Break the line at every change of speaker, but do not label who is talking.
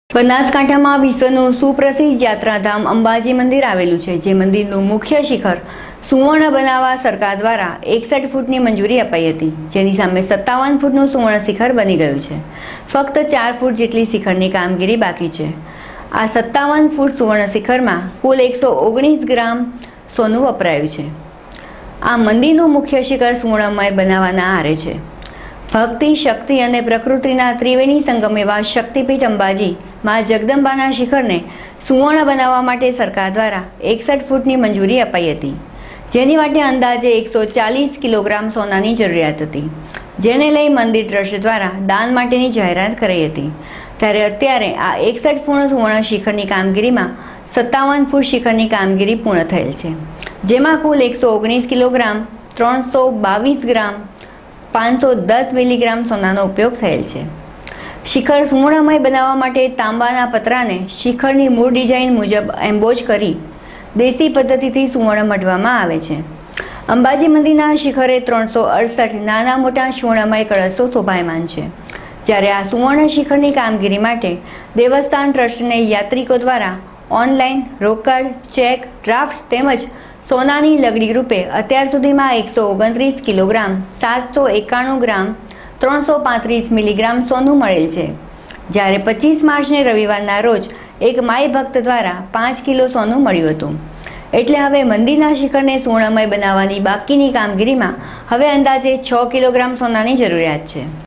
બનાસકાંઠામાં વિશ્વનું સુપ્રસિદ્ધ યાત્રાધામ અંબાજી મંદિર આવેલું છે, જે મંદિરનું મુખ્ય શિખર સુવર્ણ બનાવવા સરકાર દ્વારા 61 ફૂટની મંજૂરી અપાઈ હતી, જેની સામે 57 ફૂટનું સુવર્ણ શિખર બની ગયું છે. ફક્ત 4 ફૂટ જેટલી શિખરની કામગીરી બાકી છે. આ 57 ફૂટ સુવર્ણ શિખરમાં કુલ 119 ગ્રામ સોનું વપરાયું છે. આ મંદિરનું મુખ્ય શિખર સુવર્ણમય બનાવવાના આરે છે. ભક્તિ, શક્તિ અને પ્રકૃતિના ત્રિવેણી સંગમ એવા શક્તિપીઠ અંબાજી માં જગદંબાના શિખરને સુવર્ણ બનાવવા માટે સરકાર દ્વારા 61 ફૂટની મંજૂરી અપાઈ હતી, જેની માટે અંદાજે 140 કિલોગ્રામ સોનાની જરૂરિયાત હતી, જેને લઈ મંદિર ટ્રસ્ટ દ્વારા દાન માટેની જાહેરાત કરાઈ હતી. ત્યારે અત્યારે આ 61 ફૂટ સુવર્ણ શિખરની કામગીરીમાં 57 ફૂટ શિખરની કામગીરી પૂર્ણ થયેલ છે, જેમાં કુલ 119 કિલોગ્રામ, 322 ગ્રામ, 510 મિલીગ્રામ સોનાનો ઉપયોગ થયેલ છે. શિખર સુવર્ણમય બનાવવા માટે તાંબાના પતરાને શિખરની મૂળ ડિઝાઇન મુજબ એમ્બોઝ કરી દેશી પદ્ધતિથી સુવર્ણ મઢવામાં આવે છે. અંબાજી મંદિરના શિખરે 368 નાના મોટા સુવર્ણમય કળશો શોભાયમાન છે. જ્યારે આ સુવર્ણ શિખરની કામગીરી માટે દેવસ્થાન ટ્રસ્ટને યાત્રિકો દ્વારા ઓનલાઈન, રોકડ, ચેક, ડ્રાફ્ટ તેમજ સોનાની લગડી રૂપે અત્યાર સુધીમાં 129 કિલોગ્રામ, 791 ગ્રામ, 335 મિલીગ્રામ સોનું મળેલ છે. જ્યારે 25 માર્ચને રવિવારના રોજ એક માઈ ભક્ત દ્વારા 5 કિલો સોનું મળ્યું હતું. એટલે હવે મંદિરના શિખરને સુવર્ણમય બનાવવાની બાકીની કામગીરીમાં હવે અંદાજે 6 કિલોગ્રામ સોનાની જરૂરિયાત છે.